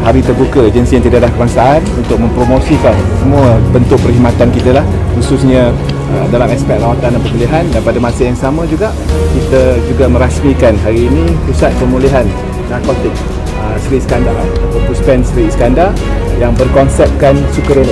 hari terbuka agensi yang tidak ada kebangsaan untuk mempromosikan semua bentuk perkhidmatan kita lah, khususnya dalam aspek rawatan dan pemulihan. Dan pada masa yang sama juga kita juga merasmikan hari ini Pusat Pemulihan Narkotik Seri Iskandar atau Puspen Seri Iskandar yang berkonsepkan sukarela.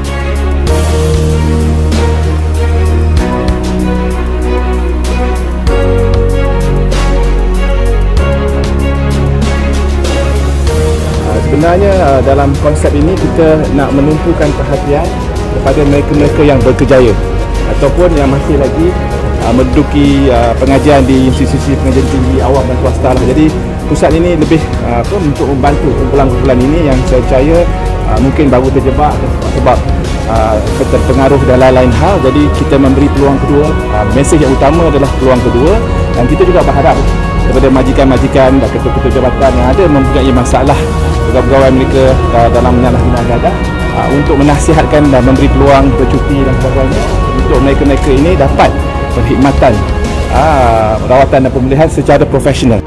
Sebenarnya dalam konsep ini kita nak menumpukan perhatian kepada mereka-mereka yang berkejaya ataupun yang masih lagi menduduki pengajian di institusi pengajian tinggi awam dan swasta lah. Jadi pusat ini lebih untuk membantu kumpulan-kumpulan ini yang saya percaya mungkin baru terjebak sebab terpengaruh dan lain-lain hal. Jadi kita memberi peluang kedua. Mesej yang utama adalah peluang kedua, dan kita juga berharap kepada majikan-majikan dan ketua-ketua jabatan yang ada mempunyai masalah pegawai mereka dalam menyalahguna ibadah untuk menasihatkan dan memberi peluang bercuti dan sebagainya untuk mereka-mereka ini dapat perkhidmatan rawatan dan pemulihan secara profesional.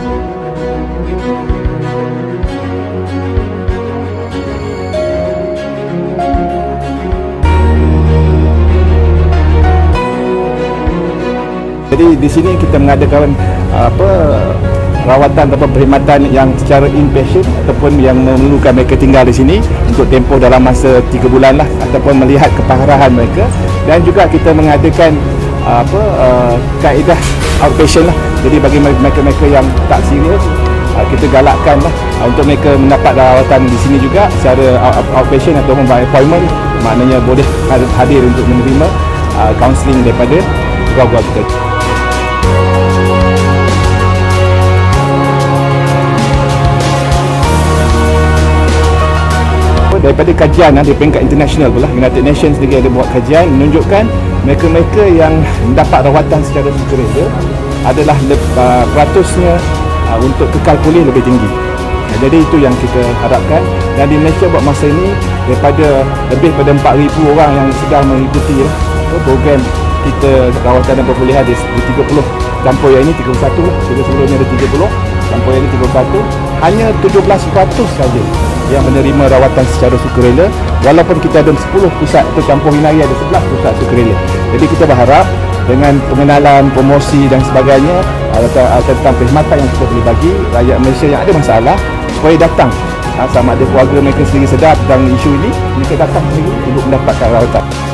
Jadi di sini kita mengadakan rawatan atau perkhidmatan yang secara inpatient ataupun yang memerlukan mereka tinggal di sini untuk tempoh dalam masa 3 bulan lah, ataupun melihat keparahan mereka. Dan juga kita mengadakan kaedah outpatient lah. Jadi bagi mereka-mereka yang tak serius, kita galakkan lah untuk mereka mendapat rawatan di sini juga secara outpatient ataupun by appointment, maknanya boleh hadir untuk menerima counselling daripada pegawai kita. Daripada kajian di peringkat international pula, United Nations juga ada buat kajian menunjukkan mereka-mereka yang mendapat rawatan secara sukarela adalah peratusnya untuk kekal pulih lebih tinggi. Jadi itu yang kita harapkan. Dan di Malaysia buat masa ini daripada lebih pada 4,000 orang yang sedang mengikuti program kita rawatan dan pemulihan di 30 campur yang ini 31 lah. Sebelumnya ada 30, campur yang ini 31. Hanya 17% saja yang menerima rawatan secara sukarela, walaupun kita ada 10 pusat atau campur hinari ada 11 pusat sukarela. Jadi kita berharap dengan pengenalan, promosi dan sebagainya tentang perkhidmatan yang kita boleh bagi rakyat Malaysia yang ada masalah, supaya datang sama ada keluarga mereka sendiri sedar tentang isu ini, mereka datang sendiri untuk mendapatkan rawatan.